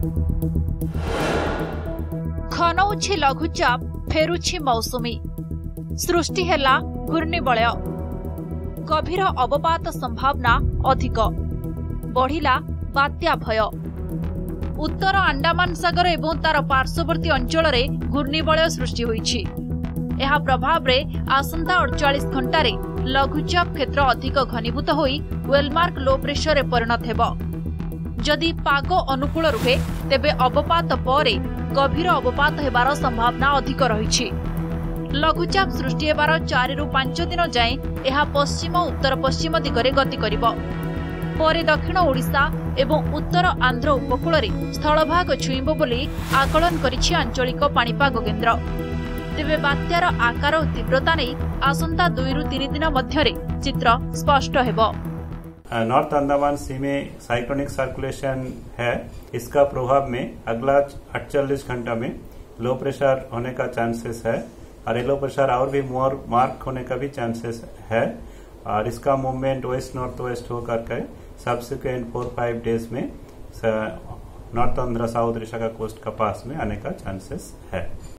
घनौछि लघुचाप फेरुछि मौसुमी सृष्टि हेला घूर्णिबलय गभीर अवपात संभावना अधिक बढ़िला बात्या भय उत्तर अंडमान सागर एवं तार पार्श्ववर्ती अंचल में घूर्णिबलय सृष्टि होइछि। एहा प्रभाव रे आसंता 48 घंटारे लघुचाप क्षेत्र अधिक घनीभूत होई वेलमार्क लो प्रेशर रे परिणत हेबो। जदि पाग अनुकूल रुहे तेबे अवपात परे गभीर अवपात हेबार संभावना अधिक रहिछि। लघुचाप सृष्टि हेबार 4 रु 5 दिन जाए एहा पश्चिम उत्तर पश्चिम दिगरे गति करिबो। परे दक्षिण ओडिशा एवं उत्तर आंध्र उपकूल में स्थलभाग छुईब बोली आकलन करिछि आंचलिक पाणीपाग केन्द्र। तेबे बात्यार आकार और तीव्रता नहीं आसंता 2 रु 3 दिन मध्यरे चित्र स्पष्ट हेबो। नॉर्थ अंडमान सी में साइक्लोनिक सर्कुलेशन है। इसका प्रभाव में अगला 48 घंटा में लो प्रेशर होने का चांसेस है और लो प्रेशर और भी मोर मार्क होने का भी चांसेस है और इसका मूवमेंट वेस्ट नॉर्थ वेस्ट होकर के सब्सिक्वेंट 4-5 डेज में नॉर्थ आंध्र साउथ ओडिशा का कोस्ट का पास में आने का चांसेस है।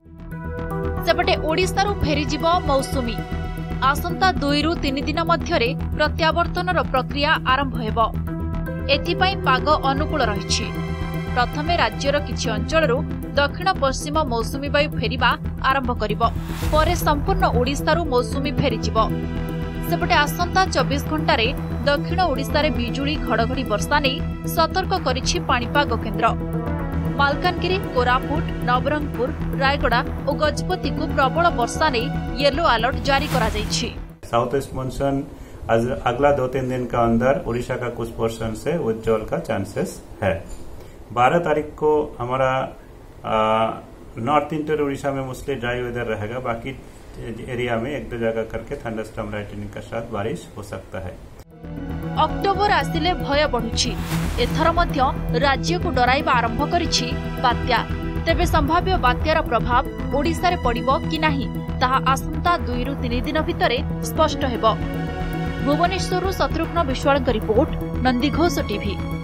सेपटे ओडिशा फेरी जीव मौसुमी आसंता 2 रु 3 दिन मध्यरे प्रत्यावर्तनर प्रक्रिया आरंभ हेबो। एथिपाई पाग अनुकूल रहिछि। प्रथमे राज्यर किछि अंचलरू दक्षिण पश्चिम मौसुमी वायु फेरिबा आरंभ करिबो। परे संपूर्ण ओडिशा मौसुमी फेरी जीव। सेपटे आसंता 24 घंटारे दक्षिण ओडिशा रे बिजुली घड़घड़ी वर्षा नहीं सतर्क करिछि पाणीपाग केन्द्र। मालकानगिरी कोरापुट नवरंगपुर रायगड़ा और गजपति को प्रबल वर्षा नहीं येलो अलर्ट जारी करा जाइछि। साउथ ईस्ट मानसून अगला 2-3 दिन का अंदर ओडिशा का कुछ पोर्शन से उज्जवल का चांसेस है। 12 तारीख को हमारा नॉर्थ इंटर ओडिशा में मोस्टली ड्राई वेदर रहेगा। बाकी एरिया में 1-2 जगह करके थंडरस्टॉर्म लाइटनिंग के साथ बारिश हो सकता है। अक्टोबर आसिले भय बढ़ुछि। एथर मध्य राज्य को डराइबा आरंभ करिछि बात्या। तेबे संभाव्य बात्यार प्रभाव ओडिशा रे पड़िबो कि नाही ताहा आसंता 2 रु 3 दिन भितरे स्पष्ट हेबो। भुवनेश्वरରୁ शत्रुघ्न विश्वाल रिपोर्ट नंदीघोष टीवी।